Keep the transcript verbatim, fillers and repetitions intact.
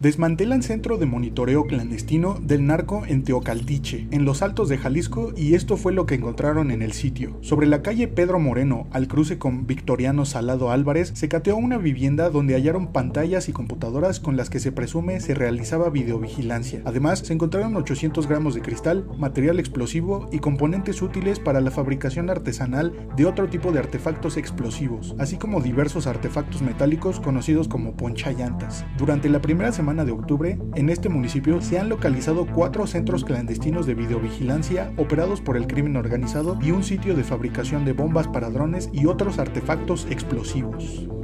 Desmantelan centro de monitoreo clandestino del narco en Teocaltiche, en los Altos de Jalisco, y esto fue lo que encontraron en el sitio. Sobre la calle Pedro Moreno, al cruce con Victoriano Salado Álvarez, se cateó una vivienda donde hallaron pantallas y computadoras con las que se presume se realizaba videovigilancia. Además, se encontraron ochocientos gramos de cristal, material explosivo y componentes útiles para la fabricación artesanal de otro tipo de artefactos explosivos, así como diversos artefactos metálicos conocidos como ponchallantas. Durante la primera semana de octubre, en este municipio se han localizado cuatro centros clandestinos de videovigilancia operados por el crimen organizado y un sitio de fabricación de bombas para drones y otros artefactos explosivos.